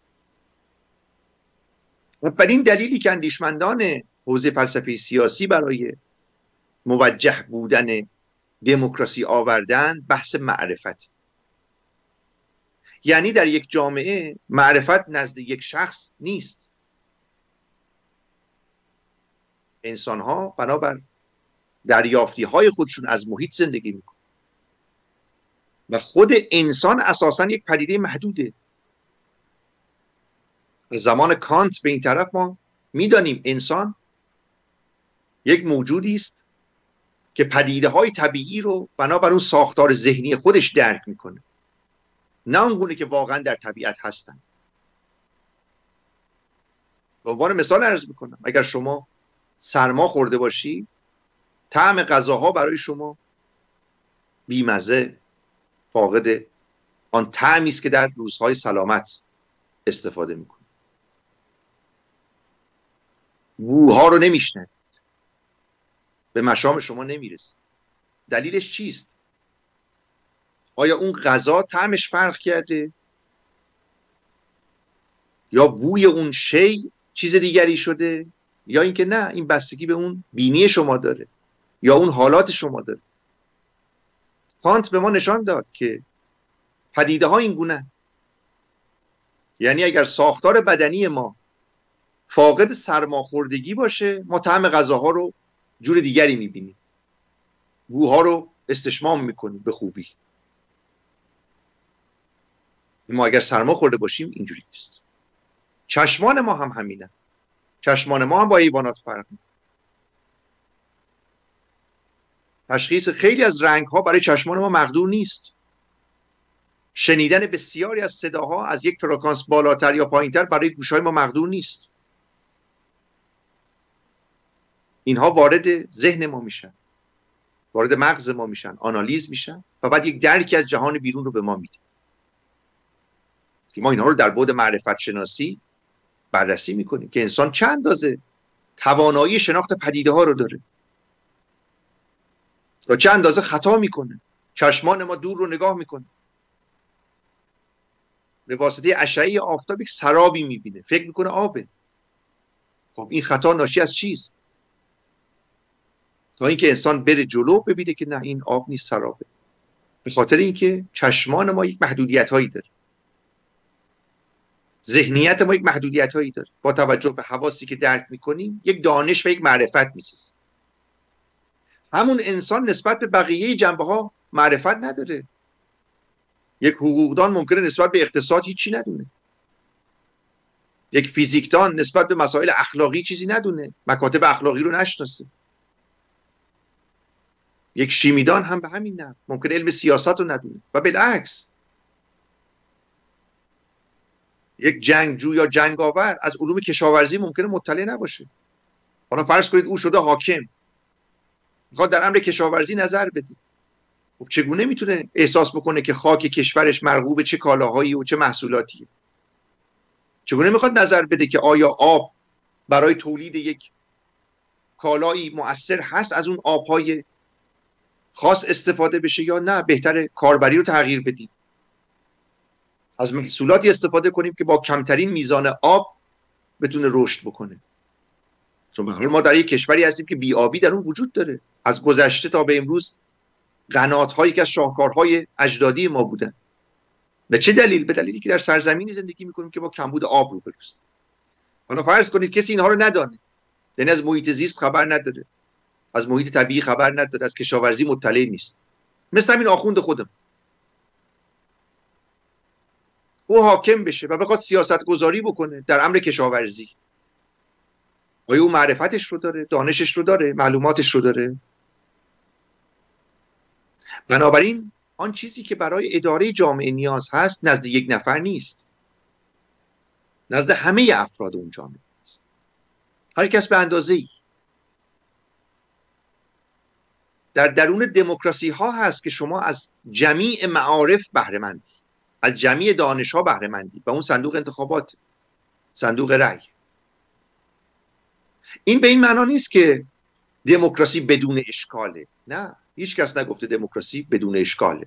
و بر این دلیلی که اندیشمندان حوزه فلسفه سیاسی برای موجه بودن دموکراسی آوردن بحث معرفت. یعنی در یک جامعه معرفت نزد یک شخص نیست. انسان‌ها بنابر دریافتی‌های خودشون از محیط زندگی میکنن و خود انسان اساساً یک پدیده محدوده. از زمان کانت به این طرف ما میدانیم انسان یک موجودی است که پدیده‌های طبیعی رو بنابر اون ساختار ذهنی خودش درک میکنه، نه اونگونه که واقعا در طبیعت هستن. به عنوان مثال عرض میکنم، اگر شما سرما خورده باشی، طعم غذاها برای شما بیمزه، فاقد آن طعمی است که در روزهای سلامت استفاده میکنه. بوها رو نمیشنوید، به مشام شما نمیرسه. دلیلش چیست؟ آیا اون غذا طعمش فرق کرده؟ یا بوی اون شی چیز دیگری شده؟ یا اینکه نه، این بستگی به اون بینی شما داره یا اون حالات شما داره. کانت به ما نشان داد که پدیده ها این گونه، یعنی اگر ساختار بدنی ما فاقد سرماخوردگی باشه، ما طعم غذاها رو جور دیگری میبینیم، بوها رو استشمام میکنیم به خوبی. ما اگر سرما خورده باشیم اینجوری نیست. چشمان ما هم همینه. چشمان ما هم با حیوانات فرق میکنه. تشخیص خیلی از رنگ ها برای چشمان ما مقدور نیست. شنیدن بسیاری از صداها از یک فرکانس بالاتر یا پایینتر برای گوشهای ما مقدور نیست. اینها وارد ذهن ما میشن، وارد مغز ما میشن، آنالیز میشن و بعد یک درکی از جهان بیرون رو به ما میده که ما اینها رو در بعد معرفت شناسی بررسی میکنیم که انسان چند اندازه توانایی شناخت پدیده ها رو داره و چند اندازه خطا میکنه. چشمان ما دور رو نگاه میکنه، به واسطه اشعه آفتاب یک سرابی میبینه، فکر میکنه آبه. خب این خطا ناشی از چیست؟ تا اینکه انسان بره جلو ببینه که نه، این آب نیست، سرابه. به خاطر اینکه چشمان ما یک محدودیت هایی داره، ذهنیت ما یک محدودیت هایی داره. با توجه به حواسی که درک میکنیم یک دانش و یک معرفت میسازیم. همون انسان نسبت به بقیه جنبه ها معرفت نداره. یک حقوقدان ممکنه نسبت به اقتصاد هیچی ندونه، یک فیزیکدان نسبت به مسائل اخلاقی چیزی ندونه، مکاتب اخلاقی رو نشناسه. یک شیمیدان هم به همین نحو ممکنه علم سیاست رو ندونه و بالعکس. یک جنگجو یا جنگاور از علوم کشاورزی ممکنه مطلع نباشه. حالا فرض کنید او شده حاکم، میخواد در امر کشاورزی نظر بده. خب چگونه میتونه احساس بکنه که خاک کشورش مرغوب چه کالاهایی و چه محصولاتیه؟ چگونه میخواد نظر بده که آیا آب برای تولید یک کالایی مؤثر هست از اون آبهای خاص استفاده بشه یا نه، بهتر کاربری رو تغییر بدیم، از محصولاتی استفاده کنیم که با کمترین میزان آب بتونه رشد بکنه. چون به حال ما در یک کشوری هستیم که بی‌آبی در اون وجود داره. از گذشته تا به امروز قنات‌هایی که از شاهکارهای اجدادی ما بودن. به چه دلیل؟ به دلیلی که در سرزمینی زندگی میکنیم که با کمبود آب روبروست. حالا فرض کنید کسی اینها رو ندانه، یعنی از محیط زیست خبر نداره، از محیط طبیعی خبر نداره، از کشاورزی مطلع نیست، مثل همین آخوند خودم. او حاکم بشه و بخواد سیاست گذاری بکنه در امر کشاورزی، آیا او معرفتش رو داره، دانشش رو داره، معلوماتش رو داره؟ بنابراین آن چیزی که برای اداره جامعه نیاز هست نزد یک نفر نیست، نزد همه افراد اون جامعه است، هر کس به اندازه‌ای. در درون دموکراسی ها هست که شما از جمیع معارف بهره مندی، از جمیع دانش ها بهره مندی و اون صندوق انتخابات، صندوق رأی. این به این معنا نیست که دموکراسی بدون اشکاله، نه، هیچ کس نگفته دموکراسی بدون اشکاله.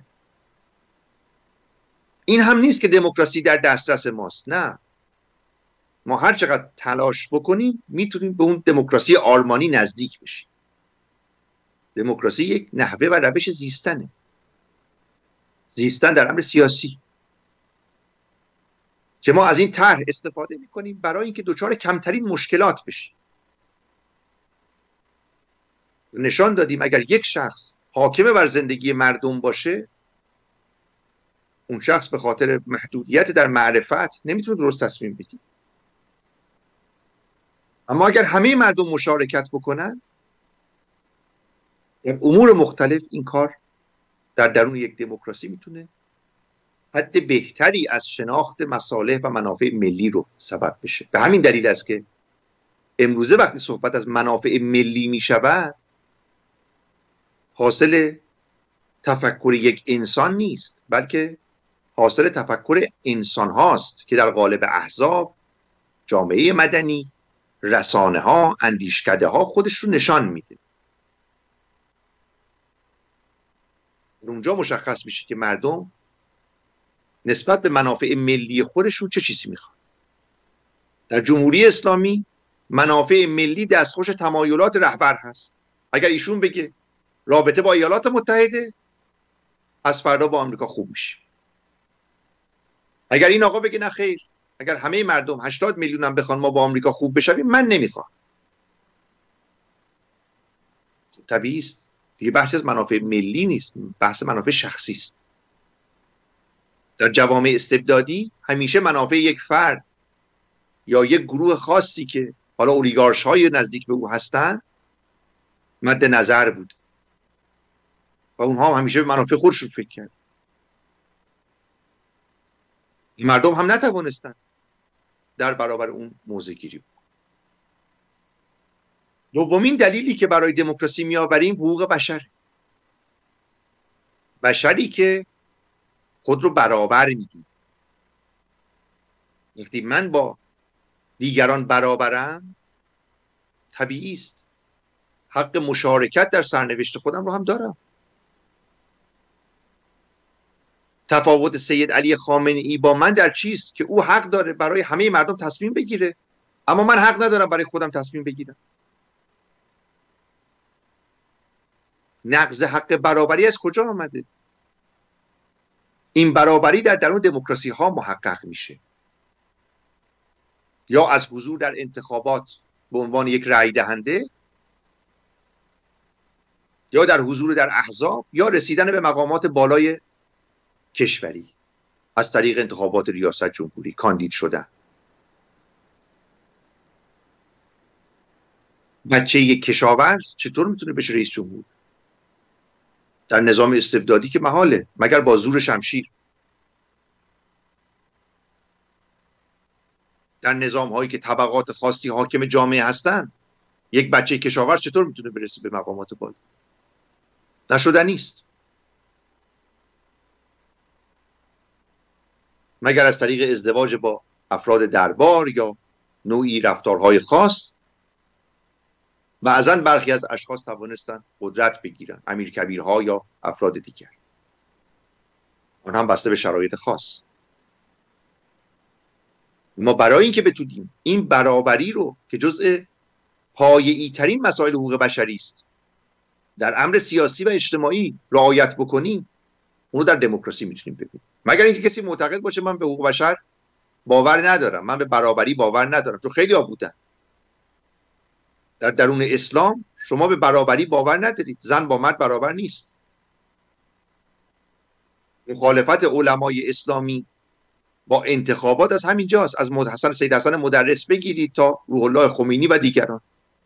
این هم نیست که دموکراسی در دسترس ماست، نه، ما هر چقدر تلاش بکنیم میتونیم به اون دموکراسی آلمانی نزدیک بشیم. دموکراسی یک نحوه و روش زیستنه، زیستن در امر سیاسی، که ما از این طرح استفاده میکنیم برای اینکه دچار کمترین مشکلات بشیم. نشان دادیم اگر یک شخص حاکم بر زندگی مردم باشه، اون شخص به خاطر محدودیت در معرفت نمیتونه درست تصمیم بگیره. اما اگر همه مردم مشارکت بکنن در امور مختلف، این کار در درون یک دموکراسی میتونه حد بهتری از شناخت مصالح و منافع ملی رو سبب بشه. به همین دلیل است که امروزه وقتی صحبت از منافع ملی میشود، حاصل تفکر یک انسان نیست، بلکه حاصل تفکر انسان هاست که در قالب احزاب، جامعه مدنی، رسانه ها، اندیشکده ها خودش رو نشان میده. اونجا مشخص میشه که مردم نسبت به منافع ملی خودشون چه چیزی میخوان. در جمهوری اسلامی منافع ملی دستخوش تمایلات رهبر هست. اگر ایشون بگه رابطه با ایالات متحده، از فردا با آمریکا خوب میشه. اگر این آقا بگه نه خیر، اگر همه مردم 80 میلیون هم بخوان ما با آمریکا خوب بشویم، من نمیخوام. طبیعی است دیگه، بحث از منافع ملی نیست، بحث منافع شخصی است. در جوامع استبدادی همیشه منافع یک فرد یا یک گروه خاصی که حالا اولیگارش های نزدیک به او هستند مد نظر بود و اونها هم همیشه به منافع خودشون فکر کرد. مردم هم نتوانستند در برابر اون موضع گیری بود. دومین دلیلی که برای دموکراسی میآوریم حقوق بشر، بشری که خود رو برابر میدونه. وقتی من با دیگران برابرم، طبیعی است حق مشارکت در سرنوشت خودم رو هم دارم. تفاوت سید علی خامنه‌ای با من در چیست؟ که او حق داره برای همه مردم تصمیم بگیره، اما من حق ندارم برای خودم تصمیم بگیرم. نقض حق برابری از کجا آمده؟ این برابری در درون دموکراسی ها محقق میشه، یا از حضور در انتخابات به عنوان یک رأی دهنده، یا در حضور در احزاب، یا رسیدن به مقامات بالای کشوری از طریق انتخابات ریاست جمهوری، کاندید شدن. بچه یک کشاورز چطور میتونه بشه رئیس جمهور؟ در نظام استبدادی که محاله، مگر با زور شمشیر. در نظام هایی که طبقات خاصی حاکم جامعه هستند، یک بچه کشاورز چطور میتونه برسه به مقامات بالا؟ نشدنی است. مگر از طریق ازدواج با افراد دربار یا نوعی رفتارهای خاص. بعضا برخی از اشخاص توانستن قدرت بگیرن، امیرکبیرها یا افراد دیگر، آن هم بسته به شرایط خاص. ما برای اینکه بتونیم این برابری رو که جزء پایه‌ای ترین مسائل حقوق بشری است در امر سیاسی و اجتماعی رعایت بکنیم، اونو در دموکراسی میتونیم ببینیم. مگر اینکه کسی معتقد باشه من به حقوق بشر باور ندارم، من به برابری باور ندارم، چون خیلی ها بودن. در درون اسلام شما به برابری باور ندارید، زن با مرد برابر نیست. مخالفت علمای اسلامی با انتخابات از همین جاست، از سید حسن مدرس بگیرید تا روح الله خمینی و دیگران.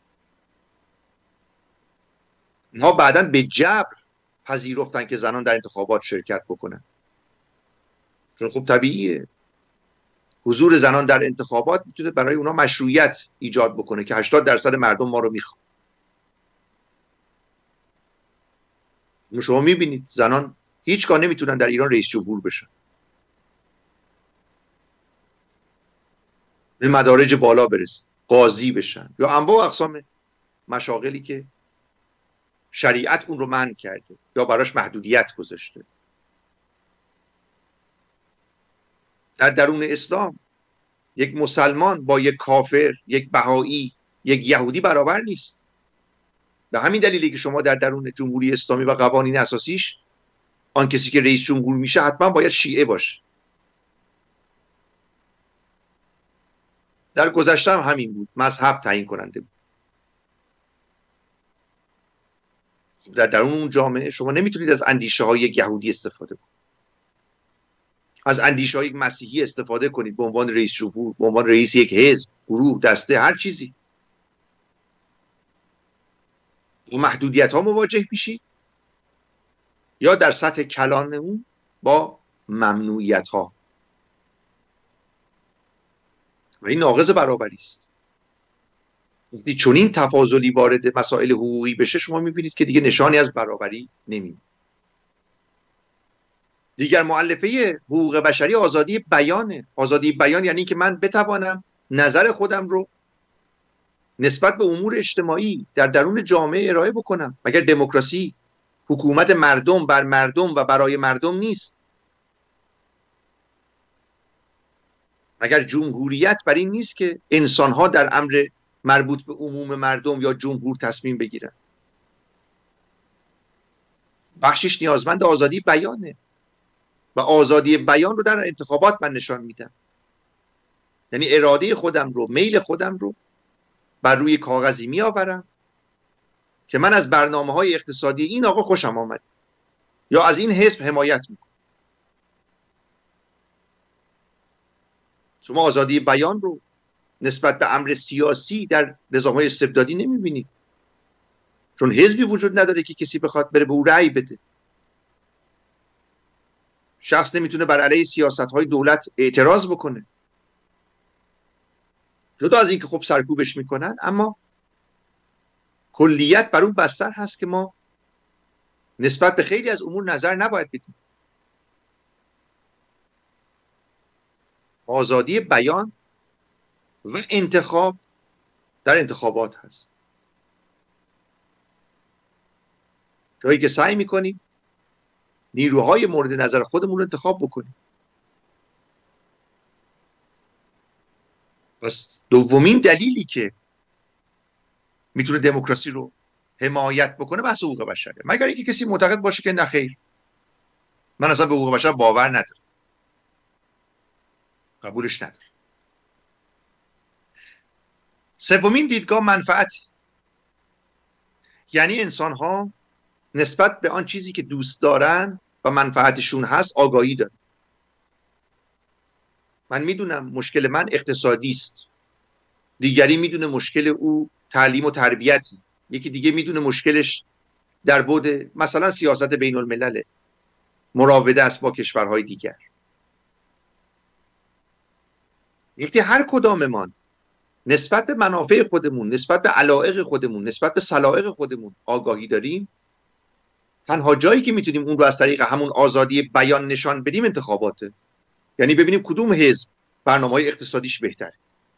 اینها بعداً به جبر پذیرفتن که زنان در انتخابات شرکت بکنن، چون خب طبیعیه حضور زنان در انتخابات میتونه برای اونا مشروعیت ایجاد بکنه که 80% مردم ما رو میخوان. شما میبینید زنان هیچگاه نمیتونن در ایران رئیس جمهور بشن، به مدارج بالا برسن، قاضی بشن یا انواع و اقسام مشاغلی که شریعت اون رو منع کرده یا براش محدودیت گذاشته. در درون اسلام یک مسلمان با یک کافر، یک بهایی، یک یهودی برابر نیست. به همین دلیلی که شما در درون جمهوری اسلامی و قوانین اساسیش آن کسی که رئیس جمهور میشه حتما باید شیعه باشه. در گذشته هم همین بود، مذهب تعیین کننده بود. در درون اون جامعه شما نمیتونید از اندیشه های یک یهودی استفاده کنید، از اندیشه های یک مسیحی استفاده کنید به عنوان رئیس جمهور، به عنوان رئیس یک حزب، گروه، دسته، هر چیزی. با محدودیت ها مواجه میشید یا در سطح کلان اون با ممنوعیت ها و این ناقض برابری است. وقتی چنین تفاضلی وارد مسائل حقوقی بشه شما میبینید که دیگه نشانی از برابری نمیبینید. دیگر مؤلفه حقوق بشری آزادی بیانه. آزادی بیان یعنی که من بتوانم نظر خودم رو نسبت به امور اجتماعی در درون جامعه ارائه بکنم. مگر دموکراسی حکومت مردم بر مردم و برای مردم نیست؟ مگر جمهوریت بر این نیست که انسانها در امر مربوط به عموم مردم یا جمهور تصمیم بگیرن؟ بخشش نیازمند آزادی بیانه و آزادی بیان رو در انتخابات من نشان میدم. یعنی اراده خودم رو، میل خودم رو بر روی کاغذی می آورم که من از برنامه‌های اقتصادی این آقا خوشم آمد یا از این حزب حمایت میکنم. شما آزادی بیان رو نسبت به امر سیاسی در نظام‌های استبدادی نمیبینید، چون حزبی وجود نداره که کسی بخواد بره به او رأی بده. شخص نمیتونه بر علیه سیاست‌های دولت اعتراض بکنه، جدا از اینکه خب سرکوبش میکنن، اما کلیت بر اون بستر هست که ما نسبت به خیلی از امور نظر نباید بدیم. آزادی بیان و انتخاب در انتخابات هست، جایی که سعی میکنیم نیروهای مورد نظر خودمون رو انتخاب بکنیم. پس دومین دلیلی که میتونه دموکراسی رو حمایت بکنه بحث حقوق بشره، مگر اینکه کسی معتقد باشه که نه خیر، من اصلا به حقوق بشر باور ندارم، قبولش ندارم. سومین دیدگاه منفعت، یعنی انسان ها نسبت به آن چیزی که دوست دارن و منفعتشون هست آگاهی دارن. من میدونم مشکل من اقتصادی است، دیگری میدونه مشکل او تعلیم و تربیتی، یکی دیگه میدونه مشکلش در بعد مثلا سیاست بین الملل، مراوده است با کشورهای دیگر. وقتی هر کداممان نسبت به منافع خودمون، نسبت به علایق خودمون، نسبت به سلایق خودمون آگاهی داریم، تنها جایی که میتونیم اون رو از طریق همون آزادی بیان نشان بدیم انتخاباته. یعنی ببینیم کدوم حزب برنامه‌های اقتصادیش بهتره،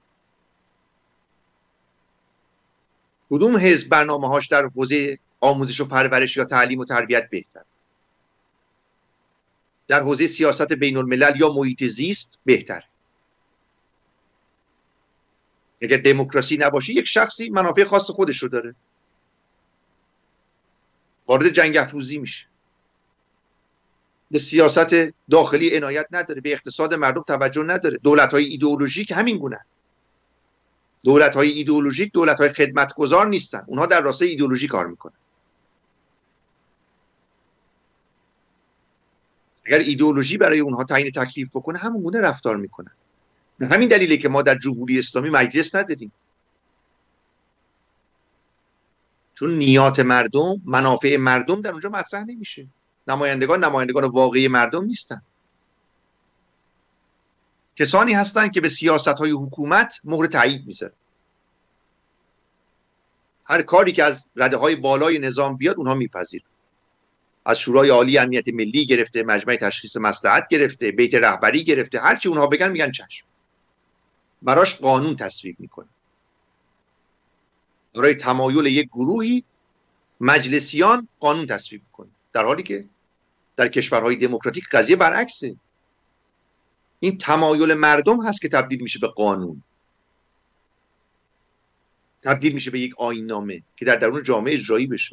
کدوم حزب برنامه‌هاش در حوزه آموزش و پرورش یا تعلیم و تربیت بهتر، در حوزه سیاست بین الملل یا محیط زیست بهتر. اگر دموکراسی نباشه یک شخصی منافع خاص خودش رو داره، وارد جنگ افروزی میشه، به سیاست داخلی عنایت نداره، به اقتصاد مردم توجه نداره. دولت‌های ایدئولوژیک همین گونه. دولت‌های ایدئولوژیک دولت‌های خدمتگزار نیستن، اونها در راستای ایدئولوژی کار میکنن. اگر ایدئولوژی برای اونها تعیین تکلیف بکنه همون گونه رفتار میکنن. همین دلیله که ما در جمهوری اسلامی مجلس نداریم، چون نیات مردم، منافع مردم در اونجا مطرح نمیشه. نمایندگان واقعی مردم نیستن. کسانی هستن که به سیاست‌های حکومت مهر تایید میذارن. هر کاری که از رده‌های بالای نظام بیاد اونها میپذیرن. از شورای عالی امنیت ملی گرفته، مجمع تشخیص مصلحت گرفته، بیت رهبری گرفته، هر چی اونها بگن میگن چشم. براش قانون تصویب میکنه. برای تمایل یک گروهی مجلسیان قانون تصویب میکنه، در حالی که در کشورهای دموکراتیک قضیه برعکسه. این تمایل مردم هست که تبدیل میشه به قانون، تبدیل میشه به یک آیین‌نامه که در درون جامعه اجرایی بشه.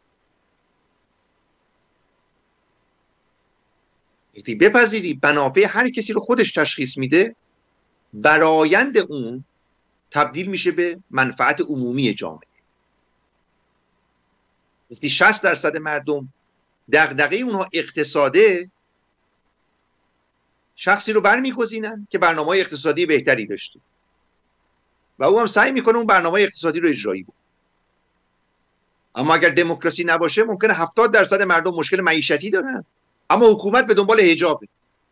وقتی بپذیری منافع هر کسی رو خودش تشخیص میده، برآیند اون تبدیل میشه به منفعت عمومی جامعه. وقتی 60% مردم دغدغه اونها اقتصاده، شخصی رو برمیگزینن که برنامه اقتصادی بهتری داشته و او هم سعی میکنه اون برنامه اقتصادی رو اجرایی کنه. اما اگر دموکراسی نباشه ممکنه 70% مردم مشکل معیشتی دارن، اما حکومت به دنبال حجابه.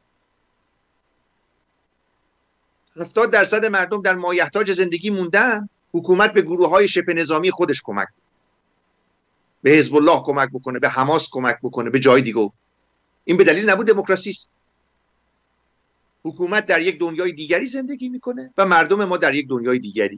70% مردم در مایحتاج زندگی موندن، حکومت به گروه‌های شبه نظامی خودش کمک، به حزب الله کمک بکنه، به حماس کمک بکنه، به جای دیگه. این به دلیل نبود دموکراسی است. حکومت در یک دنیای دیگری زندگی میکنه و مردم ما در یک دنیای دیگری.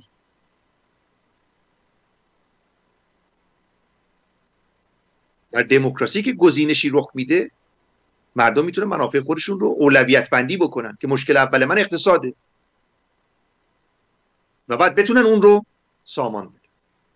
در دموکراسی که گزینشی رخ میده، مردم میتونن منافع خودشون رو اولویت بندی بکنن که مشکل اول من اقتصاده و بعد بتونن اون رو سامان بدن.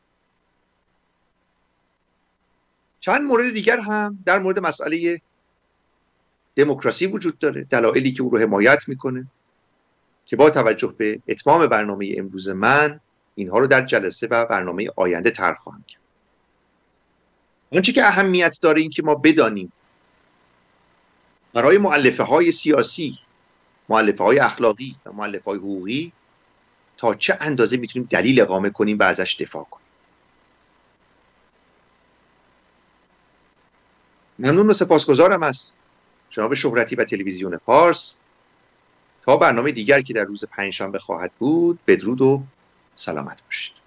چند مورد دیگر هم در مورد مسئله دموکراسی وجود داره، دلایلی که او رو حمایت میکنه که با توجه به اتمام برنامه امروز من اینها رو در جلسه و برنامه آینده طرح خواهم کرد. آنچه که اهمیت داره این که ما بدانیم برای مؤلفه های سیاسی، مؤلفه های اخلاقی و مؤلفه های حقوقی تا چه اندازه میتونیم دلیل اقامه کنیم و ازش دفاع کنیم. ممنون و سپاسگزارم از جناب شهرتی و تلویزیون پارس. تا برنامه دیگر که در روز پنجشنبه خواهد بود، بدرود و سلامت باشید.